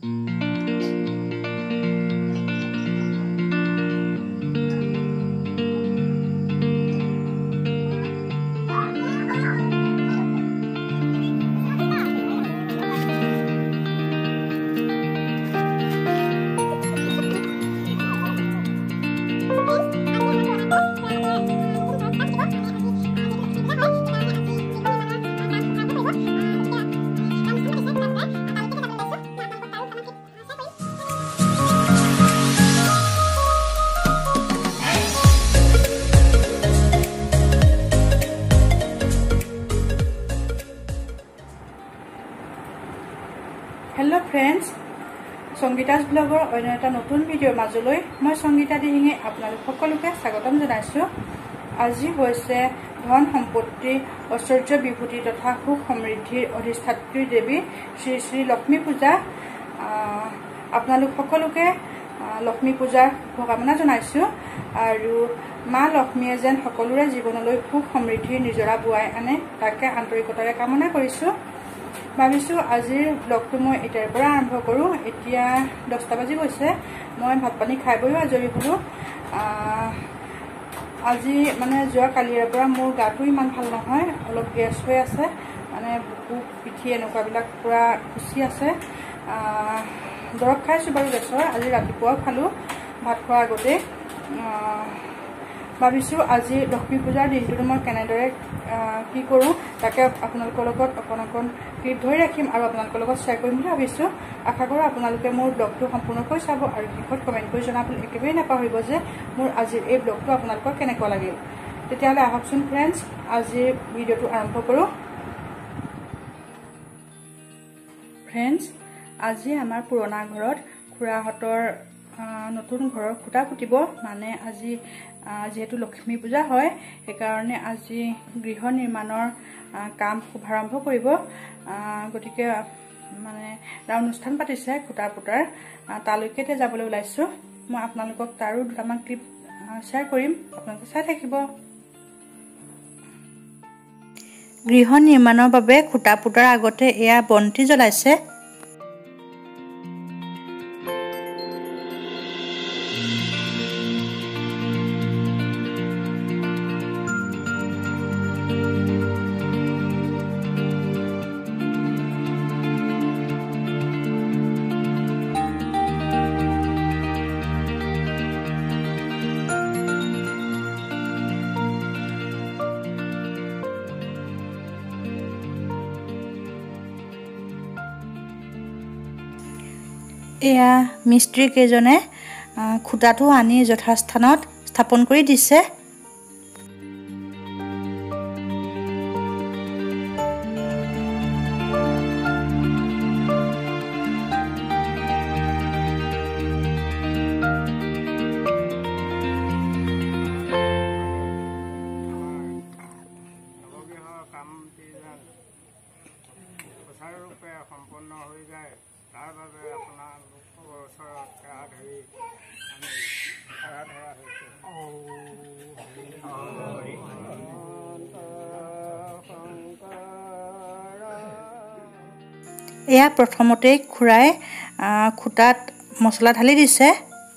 Hello friends, Songita's blogger অন্য এটা নতুন ভিডিঅ'ৰ মাজলৈ মই সংগীতা দিহিঙে আপোনালোক সকলোকে স্বাগতম জনাইছো। আজি হৈছে ধন সম্পত্তি ঐশ্বৰ্য বিভূতি তথা সুখ সমৃদ্ধিৰ অধিষ্ঠাত্ৰী দেৱী শ্ৰী শ্ৰী লক্ষ্মী পূজা। আপোনালোক সকলোকে লক্ষ্মী পূজাৰ শুভকামনা জনাইছো আৰু মা লক্ষ্মীয়ে যেন সকলোৰে জীৱনলৈ সুখ সমৃদ্ধিৰ নিজৰা বুৱাই আনে তাকে আন্তৰিকতাৰে কামনা কৰিছো। ভাবিছো আজিৰ ব্লগটো মই এতিয়াৰ পৰা আৰম্ভ কৰো। এতিয়া 10টা বাজি গৈছে, মই ভাত পানী খাই বৈ আজৰি হলো। আজি মানে যোৱা কালিৰ পৰা মোৰ গাটো ইমান ভাল নহয়, অলপ গেছ হৈ আছে, মানে বুকু পিঠি এনেকুৱাবিলাক পুৰা খুচি আছে। দৰৱ খাইছো বাৰু গেছৰ, আজি ৰাতিপুৱাও খালো ভাত খোৱাৰ আগতে। ভাবিছো আজি লক্ষ্মী পূজাৰ দিনটো মই কেনেদৰে কি কৰো তাকে আপোনালোকৰ লগত অকণ ক্লিপ ধৰি ৰাখিম আৰু আপোনালোকৰ লগত শ্বেয়াৰ কৰিম বুলি ভাবিছো। আশা কৰো আপোনালোকে মোৰ ব্লগটো সম্পূৰ্ণকৈ চাব আৰু শেষত কমেণ্ট কৰি জনাবলৈ একেবাৰে নাপাহৰিব যে মোৰ আজিৰ এই ব্লগটো আপোনালোকৰ কেনেকুৱা লাগিল। তেতিয়াহ'লে আহকচোন ফ্ৰেণ্ডছ, আজিৰ ভিডিঅ'টো আৰম্ভ কৰো। ফ্ৰেণ্ডছ, আজি আমাৰ পুৰণা ঘৰত খুৰাহঁতৰ নতুন ঘৰৰ খুঁটা পুতিব। মানে আজি যিহেতু লক্ষ্মী পূজা হয়, সেইকাৰণে আজি গৃহ নিৰ্মাণৰ কাম শুভাৰম্ভ কৰিব। গতিকে মানে এটা অনুষ্ঠান পাতিছে খুঁটা পুতাৰ, তালৈকে এতিয়া যাবলৈ ওলাইছো। মই আপোনালোকক তাৰো দুটামান ক্লিপ শ্বেয়াৰ কৰিম, আপোনালোকে চাই থাকিব। গৃহ নিৰ্মাণৰ বাবে খুঁটা পুতাৰ আগতে এয়া বন্তি জ্বলাইছে। এয়া মিস্ত্ৰী কেইজনে খুঁটাটো আনি যথাস্থানত স্থাপন কৰি দিছে। সম্পন্ন হৈ যায়, তাৰ বাবে আপোনালোকৰ ওচৰত সেৱা ধৰি আমি সেৱা ধৰা হৈছে। এয়া প্ৰথমতেই খুৰাই খুঁটাত মছলা ঢালি দিছে।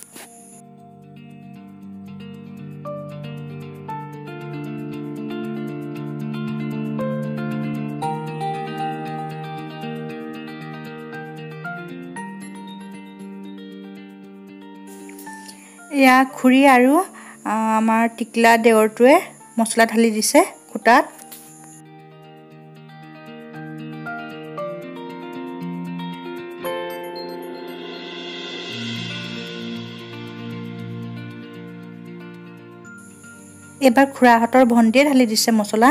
এয়া খুৰী আৰু আমাৰ টিকলা দেৱৰটোৱে মছলা ঢালি দিছে খুঁটাত। এবাৰ খুৰাহঁতৰ ভণ্টিয়ে ঢালি দিছে মছলা।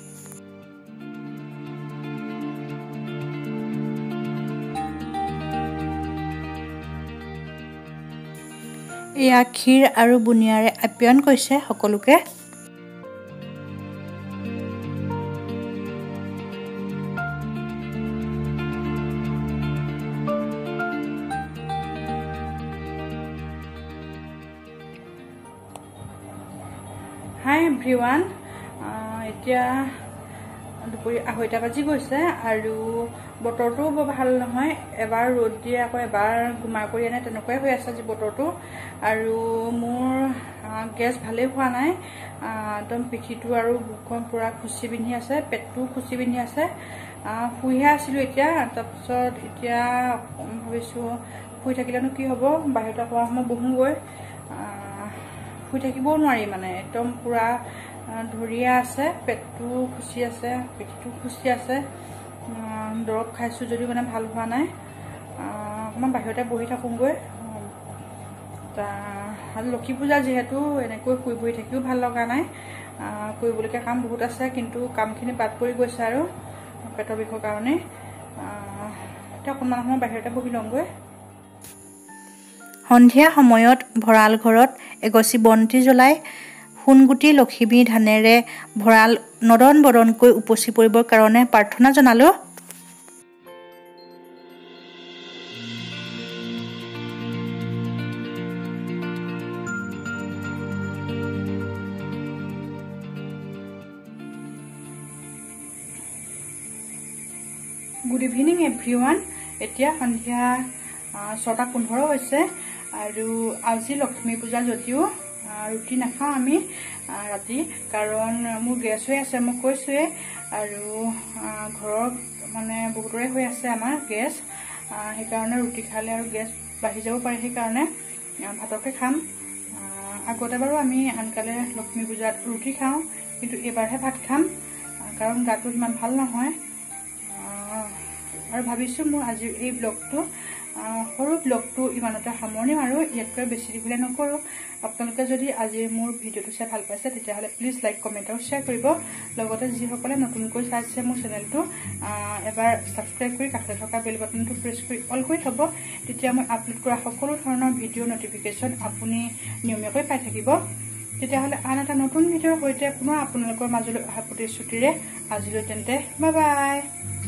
এয়া ক্ষীৰ আৰু বুনিয়াৰে আপ্যায়ন কৰিছে সকলোকে। হাই এভৰিৱান, এতিয়া দুপৰীয়া 2:30 বাজি গৈছে আৰু বতৰটো বৰ ভাল নহয় এবাৰ ৰ'দ দিয়ে আকৌ এবাৰ গুমা কৰি আনে তেনেকুৱাই হৈ আছে আজি বতৰটো আৰু মোৰ গেছ ভালেই হোৱা নাই একদম পিঠিটো আৰু বুকুখন পুৰা খুচি পিন্ধি আছে পেটটো খুচি পিন্ধি আছে শুইহে আছিলোঁ এতিয়া তাৰপিছত এতিয়া ভাবিছোঁ শুই থাকিলেনো কি হ'ব বাহিৰতে অকণমান সময় বহোঁগৈ শুই থাকিবও নোৱাৰি মানে একদম পুৰা ধৰিয়া আছে পেটটো খুচি আছে পিঠিটো খুচি আছে দৰৱ খাইছোঁ যদিও মানে ভাল হোৱা নাই অকণমান বাহিৰতে বহি থাকোঁগৈ লক্ষী পূজা যিহেতু এনেকৈ শুই বহি থাকিও ভাল লগা নাই কৰিবলগীয়া কাম বহুত আছে কিন্তু কামখিনি বাদ পৰি গৈছে আৰু পেটৰ বিষৰ কাৰণে এতিয়া অকণমান সময় বাহিৰতে বহি লওঁগৈ সন্ধিয়া সময়ত ভঁৰাল ঘৰত এগছি বন্তি জ্বলাই সোণগুটি লখিমী ধানেৰে ভঁৰাল নদন বদনকৈ উপচি পৰিবৰ কাৰণে প্ৰাৰ্থনা জনালোঁ। গুড ইভিনিং এভৰিৱান এতিয়া সন্ধিয়া 6:15 হৈছে আৰু আজি লক্ষ্মী পূজা যদিও ৰুটি নাখাওঁ আমি ৰাতি কাৰণ মোৰ গেছ হৈ আছে মই কৈছোঁৱে আৰু ঘৰত মানে বহুতৰে হৈ আছে আমাৰ গেছ সেইকাৰণে ৰুটি খালে আৰু গেছ বাঢ়ি যাব পাৰে সেইকাৰণে ভাতকে খাম আগতে বাৰু আমি আনকালে লক্ষ্মী পূজাত ৰুটি খাওঁ কিন্তু এইবাৰহে ভাত খাম কাৰণ গাটো ইমান ভাল নহয় আৰু ভাবিছোঁ মোৰ আজিৰ এই ব্লগটো সৰু ব্লগটো ইমানতে সামৰণি আৰু ইয়াতকৈ বেছি দীঘলীয়া নকৰোঁ আপোনালোকে যদি আজিৰ মোৰ ভিডিঅ'টো চাই ভাল পাইছে তেতিয়াহ'লে প্লিজ লাইক কমেণ্ট আৰু শ্বেয়াৰ কৰিব লগতে যিসকলে নতুনকৈ চাইছে মোৰ চেনেলটো এবাৰ ছাবস্ক্ৰাইব কৰি কাষতে থকা বেল বাটনটো প্ৰেছ কৰি অল কৰি থ'ব তেতিয়া মই আপলোড কৰা সকলো ধৰণৰ ভিডিঅ' নটিফিকেশ্যন আপুনি নিয়মীয়াকৈ পাই থাকিব তেতিয়াহ'লে আন এটা নতুন ভিডিঅ'ৰ সৈতে পুনৰ আপোনালোকৰ মাজলৈ অহা প্ৰতিশ্ৰুতিৰে আজিলৈ তেন্তে বাই বাই।